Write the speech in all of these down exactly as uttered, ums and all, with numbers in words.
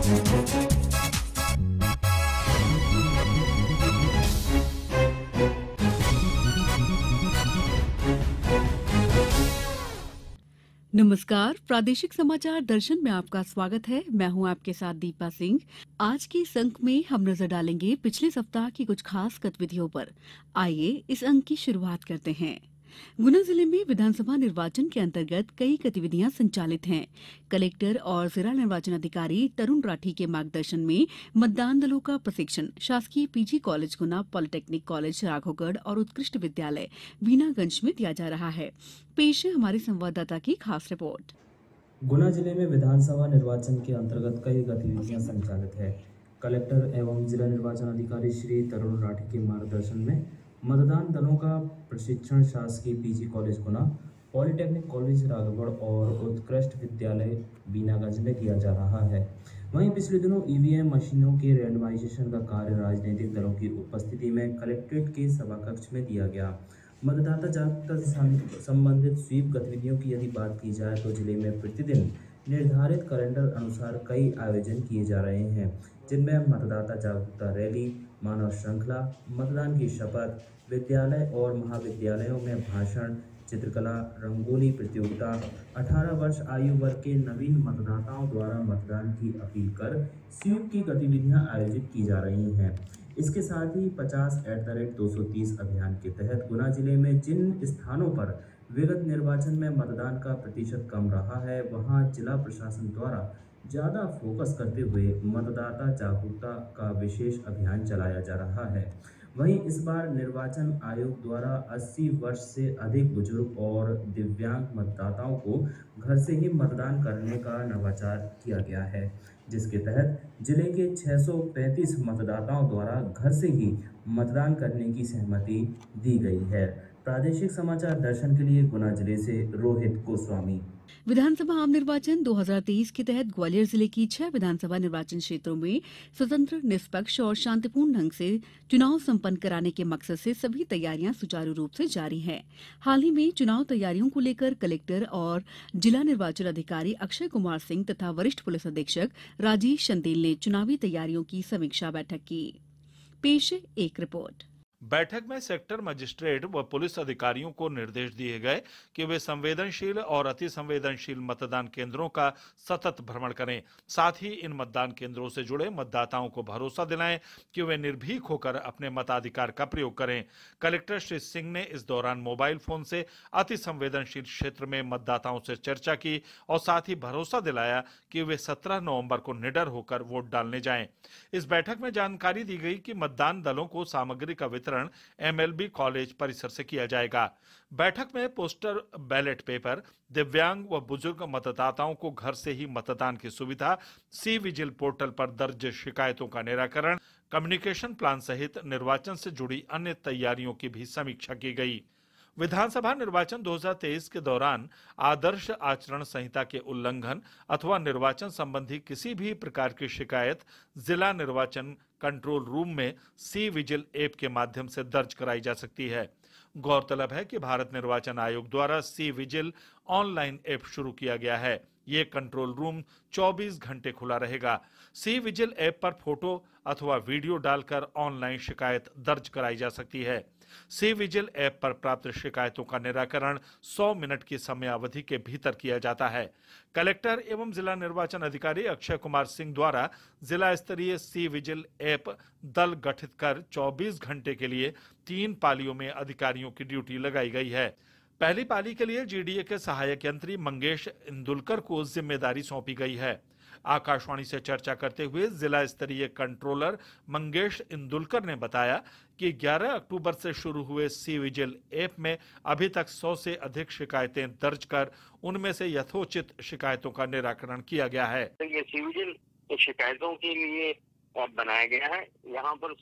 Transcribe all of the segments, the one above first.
नमस्कार, प्रादेशिक समाचार दर्शन में आपका स्वागत है। मैं हूं आपके साथ दीपा सिंह। आज के इस अंक में हम नजर डालेंगे पिछले सप्ताह की कुछ खास गतिविधियों पर। आइए इस अंक की शुरुआत करते हैं। गुना जिले में विधानसभा निर्वाचन के अंतर्गत कई गतिविधियां संचालित हैं। कलेक्टर और जिला निर्वाचन अधिकारी तरुण राठी के मार्गदर्शन में मतदान दलों का प्रशिक्षण शासकीय PG college Guna, polytechnic college Raghogarh और उत्कृष्ट विद्यालय वीनागंज में दिया जा रहा है। पेश है हमारे संवाददाता की खास रिपोर्ट। गुना जिले में विधानसभा निर्वाचन के अंतर्गत कई गतिविधियां संचालित है। कलेक्टर एवं जिला निर्वाचन अधिकारी श्री तरुण राठी के मार्गदर्शन में मतदान दलों का प्रशिक्षण शासकीय PG college Guna, polytechnic college Raghogarh और उत्कृष्ट विद्यालय वीनागंज में दिया जा रहा है। वहीं पिछले दिनों ईवीएम मशीनों के रैंडमाइजेशन का कार्य राजनीतिक दलों की उपस्थिति में कलेक्ट्रेट के सभाकक्ष में दिया गया। मतदाता जागरूकता से संबंधित स्वीप गतिविधियों की यदि बात की जाए तो जिले में प्रतिदिन निर्धारित कैलेंडर अनुसार कई आयोजन किए जा रहे हैं, जिनमें मतदाता जागरूकता रैली, मानव श्रृंखला, मतदान की शपथ, विद्यालय और महाविद्यालयों में भाषण, चित्रकला, रंगोली प्रतियोगिता, अठारह वर्ष आयु वर्ग के नवीन मतदाताओं द्वारा मतदान की अपील कर स्वीप की गतिविधियां आयोजित की जा रही हैं। इसके साथ ही पचास एट द रेट दो सौ तीस अभियान के तहत गुना जिले में जिन स्थानों पर विगत निर्वाचन में मतदान का प्रतिशत कम रहा है, वहां जिला प्रशासन द्वारा ज्यादा फोकस करते हुए मतदाता जागरूकता का विशेष अभियान चलाया जा रहा है। वहीं इस बार निर्वाचन आयोग द्वारा अस्सी वर्ष से अधिक बुजुर्ग और दिव्यांग मतदाताओं को घर से ही मतदान करने का नवाचार किया गया है, जिसके तहत जिले के छह सौ पैंतीस मतदाताओं द्वारा घर से ही मतदान करने की सहमति दी गई है। प्रादेशिक समाचार दर्शन के लिए गुना जिले से रोहित गोस्वामी। विधानसभा आम निर्वाचन दो हज़ार तेईस के तहत ग्वालियर जिले की छह विधानसभा निर्वाचन क्षेत्रों में स्वतंत्र, निष्पक्ष और शांतिपूर्ण ढंग से चुनाव संपन्न कराने के मकसद से सभी तैयारियां सुचारू रूप से जारी हैं। हाल ही में चुनाव तैयारियों को लेकर कलेक्टर और जिला निर्वाचन अधिकारी अक्षय कुमार सिंह तथा वरिष्ठ पुलिस अधीक्षक राजेश चंदेल ने चुनावी तैयारियों की समीक्षा बैठक की। पेश है एक रिपोर्ट। बैठक में सेक्टर मजिस्ट्रेट व पुलिस अधिकारियों को निर्देश दिए गए कि वे संवेदनशील और अति संवेदनशील मतदान केंद्रों का सतत भ्रमण करें। साथ ही इन मतदान केंद्रों से जुड़े मतदाताओं को भरोसा दिलाएं कि वे निर्भीक होकर अपने मताधिकार का प्रयोग करें। कलेक्टर श्री सिंह ने इस दौरान मोबाइल फोन से अति संवेदनशील क्षेत्र में मतदाताओं से चर्चा की और साथ ही भरोसा दिलाया कि वे सत्रह नवंबर को निडर होकर वोट डालने जाएं। इस बैठक में जानकारी दी गई कि मतदान दलों को सामग्री का वितरण एमएलबी कॉलेज परिसर से किया जाएगा। बैठक में पोस्टर, बैलेट पेपर, दिव्यांग व बुजुर्ग मतदाताओं को घर से ही मतदान की सुविधा, सी विजिल पोर्टल पर दर्ज शिकायतों का निराकरण, कम्युनिकेशन प्लान सहित निर्वाचन से जुड़ी अन्य तैयारियों की भी समीक्षा की गई। विधानसभा निर्वाचन दो हज़ार तेईस के दौरान आदर्श आचरण संहिता के उल्लंघन अथवा निर्वाचन संबंधी किसी भी प्रकार की शिकायत जिला निर्वाचन कंट्रोल रूम में सी विजिल ऐप के माध्यम से दर्ज कराई जा सकती है। गौरतलब है कि भारत निर्वाचन आयोग द्वारा सी विजिल ऑनलाइन ऐप शुरू किया गया है। ये कंट्रोल रूम चौबीस घंटे खुला रहेगा। सी विजिल ऐप पर फोटो अथवा वीडियो डालकर ऑनलाइन शिकायत दर्ज कराई जा सकती है। सी विजिल ऐप पर प्राप्त शिकायतों का निराकरण सौ मिनट की समयावधि के भीतर किया जाता है। कलेक्टर एवं जिला निर्वाचन अधिकारी अक्षय कुमार सिंह द्वारा जिला स्तरीय सी विजिल ऐप दल गठित कर चौबीस घंटे के लिए तीन पालियों में अधिकारियों की ड्यूटी लगाई गई है। पहली पाली के लिए जीडीए के सहायक यंत्री मंगेश इंदुलकर को जिम्मेदारी सौंपी गई है। आकाशवाणी से चर्चा करते हुए जिला स्तरीय कंट्रोलर मंगेश इंदुलकर ने बताया कि ग्यारह अक्टूबर से शुरू हुए सी विजिल ऐप में अभी तक सौ से अधिक शिकायतें दर्ज कर उनमें से यथोचित शिकायतों का निराकरण किया गया है। तो ये सी विजिल शिकायतों के लिए ऐप बनाया गया है। यहाँ पर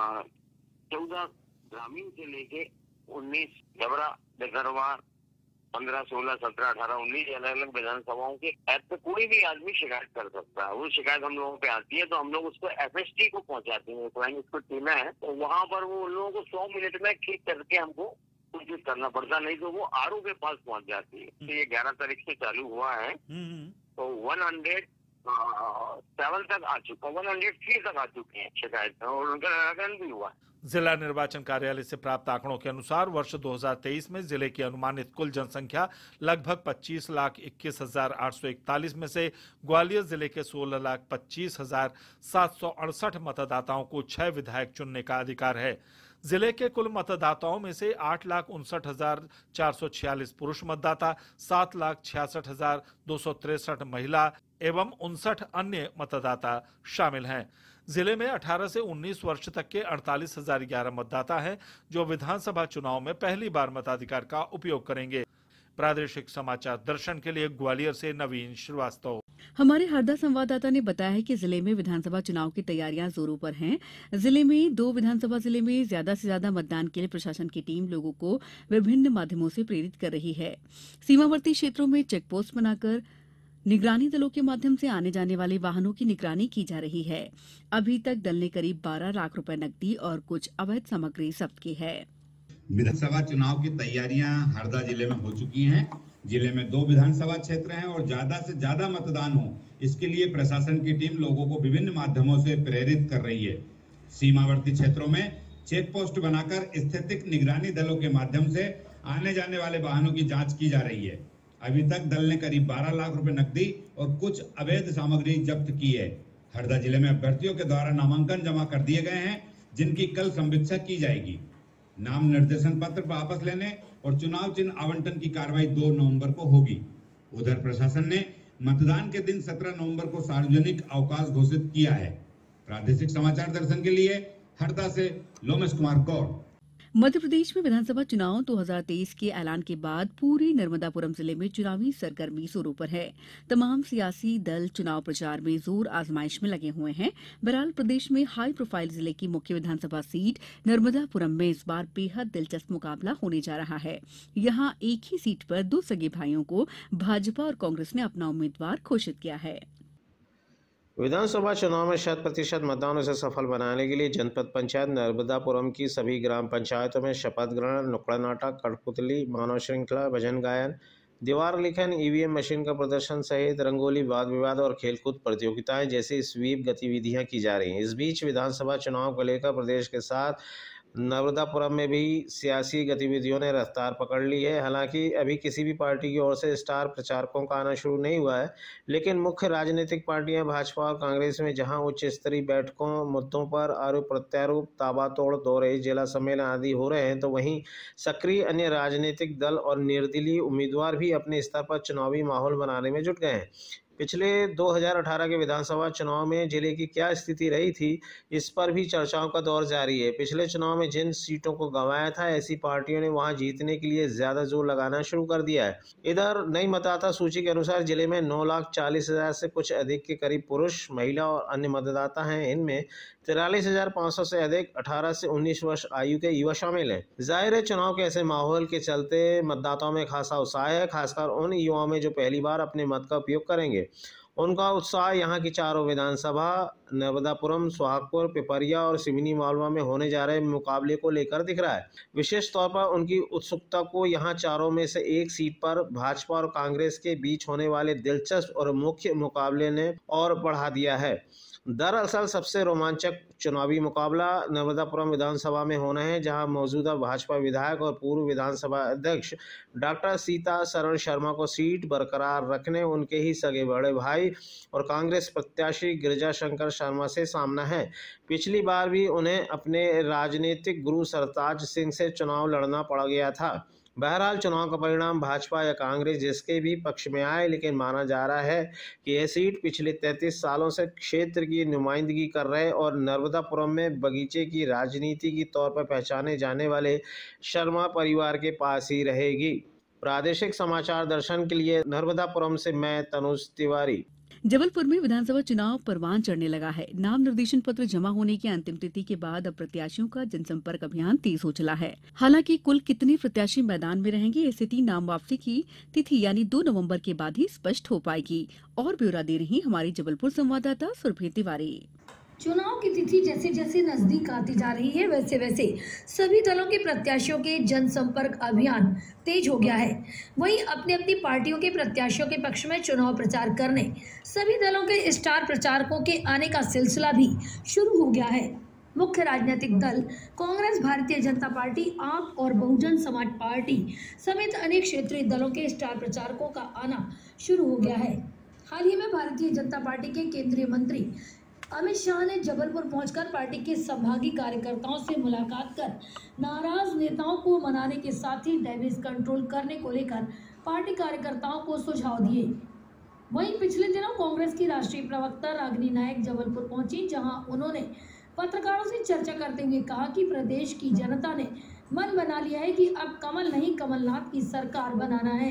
चौदह ग्रामीण से लेके उन्नीस डबरा, डगरवा, पंद्रह, सोलह, सत्रह, अठारह, उन्नीस अलग अलग विधानसभाओं के ऐप पे कोई भी आदमी शिकायत कर सकता है। वो शिकायत हम लोगों पे आती है तो हम लोग उसको एफएसटी को पहुंचाते हैं, क्राइम स्क्वाड टीमें हैं, तो वहाँ पर वो उन लोगों को सौ मिनट में ठीक करके हमको सूचित करना पड़ता, नहीं तो वो आरओ के पास पहुंच जाती है। तो ये ग्यारह तारीख से चालू हुआ है, तो वन हंड्रेड सेवन तक आ चुका, वन हंड्रेड थ्री तक आ चुके हैं शिकायतें, और उनका निराकरण भी हुआ। जिला निर्वाचन कार्यालय से प्राप्त आंकड़ों के अनुसार वर्ष दो हज़ार तेईस में जिले की अनुमानित कुल जनसंख्या लगभग पच्चीस लाख इक्कीस हजार आठ सौ इकतालीस में से ग्वालियर जिले के सोलह लाख पच्चीस हजार सात सौ अड़सठ मतदाताओं को छह विधायक चुनने का अधिकार है। जिले के कुल मतदाताओं में से आठ लाख उनसठ हजार चार सौ छियालीस पुरुष मतदाता, सात लाख छियासठ हजार दो सौ तिरसठ महिला एवं उनसठ अन्य मतदाता शामिल हैं। जिले में अठारह से उन्नीस वर्ष तक के अड़तालीस हजार ग्यारह मतदाता हैं जो विधानसभा चुनाव में पहली बार मताधिकार का उपयोग करेंगे। प्रादेशिक समाचार दर्शन के लिए ग्वालियर से नवीन श्रीवास्तव। हमारे हरदा संवाददाता ने बताया है कि जिले में विधानसभा चुनाव की तैयारियां जोरों पर हैं। जिले में दो विधानसभा जिले में ज्यादा से ज्यादा मतदान के लिए प्रशासन की टीम लोगों को विभिन्न माध्यमों से प्रेरित कर रही है। सीमावर्ती क्षेत्रों में चेक पोस्ट बनाकर निगरानी दलों के माध्यम से आने जाने वाले वाहनों की निगरानी की जा रही है। अभी तक दल ने करीब बारह लाख रुपए नकदी और कुछ अवैध सामग्री जब्त की है। विधानसभा चुनाव की तैयारियां हरदा जिले में हो चुकी हैं। जिले में दो विधानसभा क्षेत्र हैं और ज्यादा से ज्यादा मतदान हो, इसके लिए प्रशासन की टीम लोगों को विभिन्न माध्यमों से प्रेरित कर रही है। सीमावर्ती क्षेत्रों में चेक पोस्ट बनाकर स्थितिक निगरानी दलों के माध्यम से आने जाने वाले वाहनों की जांच की जा रही है। अभी तक दल ने करीब बारह लाख रुपए नकदी और कुछ अवैध सामग्री जब्त की है। हरदा जिले में अभ्यर्थियों के द्वारा नामांकन जमा कर दिए गए हैं, जिनकी कल समीक्षा की जाएगी। नाम निर्देशन पत्र वापस लेने और चुनाव चिन्ह आवंटन की कार्रवाई दो नवंबर को होगी। उधर प्रशासन ने मतदान के दिन सत्रह नवंबर को सार्वजनिक अवकाश घोषित किया है। प्रादेशिक समाचार दर्शन के लिए हरदा से लोमेश कुमार कौर। मध्य प्रदेश में विधानसभा चुनाव दो हज़ार तेईस के ऐलान के बाद पूरे नर्मदापुरम जिले में चुनावी सरगर्मी जोरों पर है। तमाम सियासी दल चुनाव प्रचार में जोर आजमाइश में लगे हुए हैं। बहरहाल प्रदेश में हाई प्रोफाइल जिले की मुख्य विधानसभा सीट नर्मदापुरम में इस बार बेहद दिलचस्प मुकाबला होने जा रहा है। यहां एक ही सीट पर दो सगे भाइयों को भाजपा और कांग्रेस ने अपना उम्मीदवार घोषित किया है। विधानसभा चुनाव में शत प्रतिशत मतदान उसे सफल बनाने के लिए जनपद पंचायत नर्मदापुरम की सभी ग्राम पंचायतों में शपथ ग्रहण, नुक्कड़ नाटक, कठपुतली, मानव श्रृंखला, भजन गायन, दीवार लिखन, ईवीएम मशीन का प्रदर्शन सहित रंगोली, वाद विवाद और खेलकूद प्रतियोगिताएं जैसी स्वीप गतिविधियां की जा रही हैं। इस बीच विधानसभा चुनाव को लेकर प्रदेश के साथ नर्मदापुरम में भी सियासी गतिविधियों ने रफ्तार पकड़ ली है। हालांकि अभी किसी भी पार्टी की ओर से स्टार प्रचारकों का आना शुरू नहीं हुआ है, लेकिन मुख्य राजनीतिक पार्टियां भाजपा और कांग्रेस में जहां उच्च स्तरीय बैठकों, मुद्दों पर आरोप प्रत्यारोप, ताबातोड़ दौरे, जिला सम्मेलन आदि हो रहे हैं, तो वहीं सक्रिय अन्य राजनीतिक दल और निर्दलीय उम्मीदवार भी अपने स्तर पर चुनावी माहौल बनाने में जुट गए हैं। पिछले दो हज़ार अठारह के विधानसभा चुनाव में जिले की क्या स्थिति रही थी, इस पर भी चर्चाओं का दौर जारी है। पिछले चुनाव में जिन सीटों को गंवाया था, ऐसी पार्टियों ने वहां जीतने के लिए ज्यादा जोर लगाना शुरू कर दिया है। इधर नई मतदाता सूची के अनुसार जिले में नौ लाख चालीस हजार से कुछ अधिक के करीब पुरुष, महिला और अन्य मतदाता हैं। इनमें तिरालीस हजार पाँच सौ से अधिक अठारह से उन्नीस वर्ष आयु के युवा शामिल हैं। जाहिर है चुनाव के ऐसे माहौल के चलते मतदाताओं में खासा उत्साह है, खासकर उन युवाओं में जो पहली बार अपने मत का उपयोग करेंगे। उनका उत्साह यहाँ की चारों विधानसभा नर्मदापुरम, सोहागपुर, पिपरिया और सिवनी मालवा में होने जा रहे मुकाबले को लेकर दिख रहा है। विशेष तौर पर उनकी उत्सुकता को यहाँ चारों में से एक सीट पर भाजपा और कांग्रेस के बीच होने वाले दिलचस्प और मुख्य मुकाबले ने और बढ़ा दिया है। दरअसल सबसे रोमांचक चुनावी मुकाबला नर्मदापुरम विधानसभा में होना है, जहां मौजूदा भाजपा विधायक और पूर्व विधानसभा अध्यक्ष डॉक्टर सीता शरण शर्मा को सीट बरकरार रखने उनके ही सगे बड़े भाई और कांग्रेस प्रत्याशी गिरिजा शंकर शर्मा से सामना है। पिछली बार भी उन्हें अपने राजनीतिक गुरु सरताज सिंह से चुनाव लड़ना पड़ गया था। बहरहाल चुनाव का परिणाम भाजपा या कांग्रेस जिसके भी पक्ष में आए, लेकिन माना जा रहा है कि यह सीट पिछले तैंतीस सालों से क्षेत्र की नुमाइंदगी कर रहे और नर्मदापुरम में बगीचे की राजनीति की तौर पर पहचाने जाने वाले शर्मा परिवार के पास ही रहेगी। प्रादेशिक समाचार दर्शन के लिए नर्मदापुरम से मैं तनुज तिवारी। जबलपुर में विधानसभा चुनाव परवान चढ़ने लगा है। नाम निर्देशन पत्र जमा होने की अंतिम तिथि के बाद अब प्रत्याशियों का जनसंपर्क अभियान तेज हो चला है। हालांकि कुल कितने प्रत्याशी मैदान में रहेंगे, ये स्थिति नाम वापसी की तिथि यानी दो नवंबर के बाद ही स्पष्ट हो पाएगी। और ब्यौरा दे रही हमारी जबलपुर संवाददाता सुरभि तिवारी। चुनाव की तिथि जैसे जैसे नजदीक आती जा रही है वैसे वैसे सभी दलों के प्रत्याशियों के जनसंपर्क अभियान तेज हो गया है। वहीं अपनी अपनी पार्टियों के प्रत्याशियों के पक्ष में चुनाव प्रचार करने सभी दलों के स्टार प्रचारकों के आने का सिलसिला भी शुरू हो गया है। मुख्य राजनीतिक दल कांग्रेस, भारतीय जनता पार्टी, आप और बहुजन समाज पार्टी समेत अनेक क्षेत्रीय दलों के स्टार प्रचारकों का आना शुरू हो गया है। हाल ही में भारतीय जनता पार्टी के केंद्रीय मंत्री अमित शाह ने जबलपुर पहुंचकर पार्टी के संभागीय कार्यकर्ताओं से मुलाकात कर नाराज नेताओं को मनाने के साथ ही डैमेज कंट्रोल करने को लेकर पार्टी कार्यकर्ताओं को सुझाव दिए। वहीं पिछले दिनों कांग्रेस की राष्ट्रीय प्रवक्ता रागिनी नायक जबलपुर पहुंची, जहां उन्होंने पत्रकारों से चर्चा करते हुए कहा कि प्रदेश की जनता ने मन बना लिया है कि अब कमल नहीं कमलनाथ की सरकार बनाना है।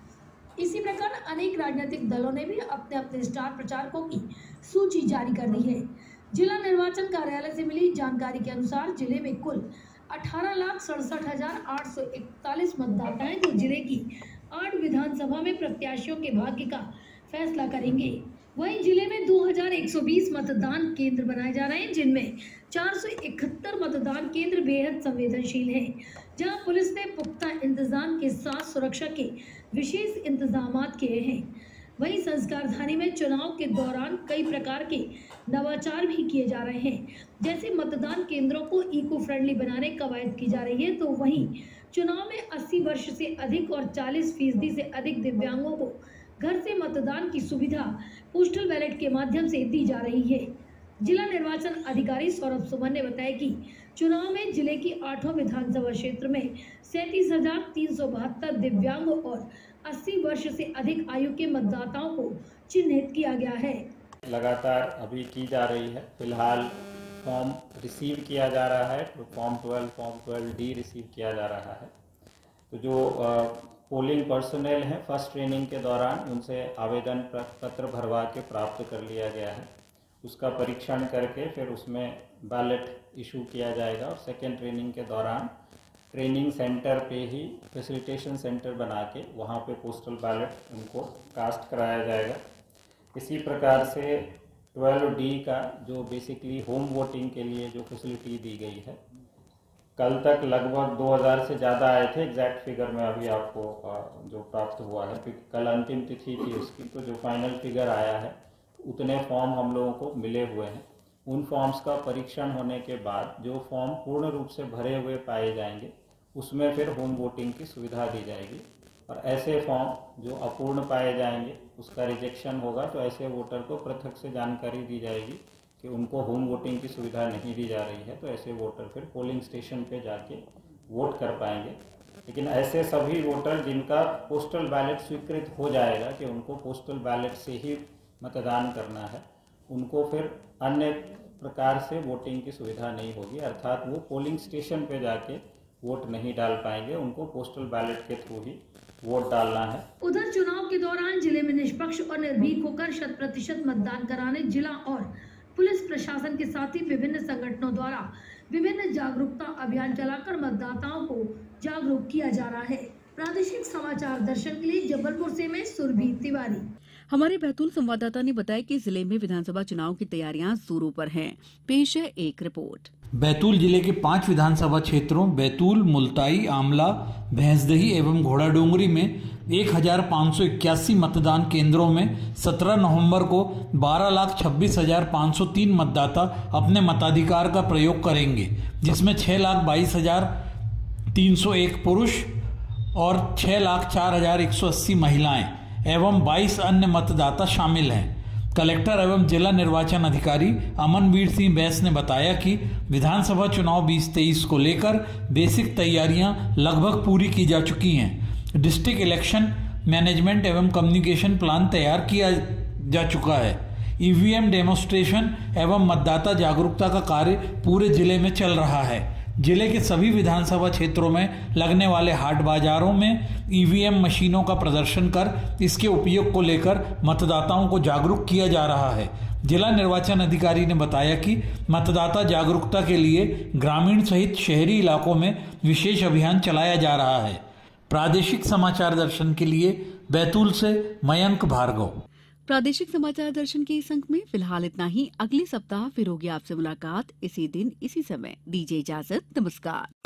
इसी प्रकार अनेक राजनीतिक दलों ने भी अपने अपने स्टार प्रचारकों की सूची जारी कर दी है। जिला निर्वाचन कार्यालय से मिली जानकारी के अनुसार जिले में कुल अठारह लाख सड़सठ हजार आठ सौ इकतालीस मतदाता हैं, जो जिले की आठ विधानसभा में प्रत्याशियों के भाग्य का फैसला करेंगे। वहीं जिले में दो हजार एक सौ बीस मतदान केंद्र बनाए जा रहे हैं, जिनमें चार सौ इकहत्तर मतदान केंद्र बेहद संवेदनशील हैं, जहां पुलिस ने पुख्ता इंतजाम के साथ सुरक्षा के विशेष इंतजाम किए हैं। वहीं संस्कारधानी में चुनाव के दौरान कई प्रकार के नवाचार भी किए जा रहे हैं, जैसे मतदान केंद्रों को इको फ्रेंडली बनाने कवायद की जा रही है। तो वहीं चुनाव में अस्सी वर्ष से अधिक और चालीस फीसदी से अधिक दिव्यांगों को घर से मतदान की सुविधा पोस्टल बैलेट के माध्यम से दी जा रही है। जिला निर्वाचन अधिकारी सौरभ सुमन ने बताया कि चुनाव में जिले की आठों विधानसभा क्षेत्र में सैंतीस हजार तीन सौ बहत्तर दिव्यांग और अस्सी वर्ष से अधिक आयु के मतदाताओं को चिन्हित किया गया है। लगातार अभी की जा रही है। फिलहाल फॉर्म रिसीव किया जा रहा है, तो form twelve form twelve D receive किया जा रहा है। तो जो पोलिंग पर्सनल हैं फर्स्ट ट्रेनिंग के दौरान उनसे आवेदन पत्र भरवा के प्राप्त कर लिया गया है। उसका परीक्षण करके फिर उसमें बैलेट इशू किया जाएगा और सेकेंड ट्रेनिंग के दौरान ट्रेनिंग सेंटर पे ही फैसिलिटेशन सेंटर बना के वहाँ पे पोस्टल बैलेट उनको कास्ट कराया जाएगा। इसी प्रकार से ट्वेल्व डी का जो बेसिकली होम वोटिंग के लिए जो फैसिलिटी दी गई है, कल तक लगभग दो हज़ार से ज़्यादा आए थे। एग्जैक्ट फिगर में अभी आपको जो प्राप्त हुआ है, क्योंकि कल अंतिम तिथि थी उसकी, तो जो फाइनल फिगर आया है उतने फॉर्म हम लोगों को मिले हुए हैं। उन फॉर्म्स का परीक्षण होने के बाद जो फॉर्म पूर्ण रूप से भरे हुए पाए जाएंगे उसमें फिर होम वोटिंग की सुविधा दी जाएगी, और ऐसे फॉर्म जो अपूर्ण पाए जाएंगे उसका रिजेक्शन होगा, तो ऐसे वोटर को पृथक से जानकारी दी जाएगी कि उनको होम वोटिंग की सुविधा नहीं दी जा रही है, तो ऐसे वोटर फिर पोलिंग स्टेशन पे जाके वोट कर पाएंगे। लेकिन ऐसे सभी वोटर जिनका पोस्टल बैलेट स्वीकृत हो जाएगा कि उनको पोस्टल बैलेट से ही मतदान करना है, उनको फिर अन्य प्रकार से वोटिंग की सुविधा नहीं होगी, अर्थात वो पोलिंग स्टेशन पे जाके वोट नहीं डाल पाएंगे, उनको पोस्टल बैलेट के थ्रू ही वोट डालना है। उधर चुनाव के दौरान जिले में निष्पक्ष और निर्भीक होकर शत प्रतिशत मतदान कराने जिला और पुलिस प्रशासन के साथ ही विभिन्न संगठनों द्वारा विभिन्न जागरूकता अभियान चलाकर मतदाताओं को जागरूक किया जा रहा है। प्रादेशिक समाचार दर्शन के लिए जबलपुर से मैं सुरभि तिवारी। हमारे बैतूल संवाददाता ने बताया कि जिले में विधानसभा चुनाव की तैयारियां जोरों पर हैं। पेश है एक रिपोर्ट। बैतूल जिले के पांच विधानसभा क्षेत्रों बैतूल, मुल्ताई, आमला, भैंसदही एवं घोड़ाडोंगरी में एक हजार पाँच सौ इक्यासी मतदान केंद्रों में सत्रह नवंबर को बारह लाख छब्बीस हजार पाँच सौ तीन मतदाता अपने मताधिकार का प्रयोग करेंगे, जिसमें छह लाख बाईस हजार तीन सौ एक पुरुष और छह लाख चार हजार एक सौ अस्सी महिलाएं एवं बाईस अन्य मतदाता शामिल हैं। कलेक्टर एवं जिला निर्वाचन अधिकारी अमनवीर सिंह बैस ने बताया कि विधानसभा चुनाव बीस तेईस को लेकर बेसिक तैयारियां लगभग पूरी की जा चुकी हैं। डिस्ट्रिक्ट इलेक्शन मैनेजमेंट एवं कम्युनिकेशन प्लान तैयार किया जा चुका है। ईवीएम डेमोन्स्ट्रेशन एवं मतदाता जागरूकता का कार्य पूरे जिले में चल रहा है। जिले के सभी विधानसभा क्षेत्रों में लगने वाले हाट बाजारों में ईवीएम मशीनों का प्रदर्शन कर इसके उपयोग को लेकर मतदाताओं को जागरूक किया जा रहा है। जिला निर्वाचन अधिकारी ने बताया कि मतदाता जागरूकता के लिए ग्रामीण सहित शहरी इलाकों में विशेष अभियान चलाया जा रहा है। प्रादेशिक समाचार दर्शन के लिए बैतूल से मयंक भार्गव। प्रादेशिक समाचार दर्शन के इस अंक में फिलहाल इतना ही। अगले सप्ताह फिर होगी आपसे मुलाकात इसी दिन इसी समय। दीजिए इजाजत। नमस्कार।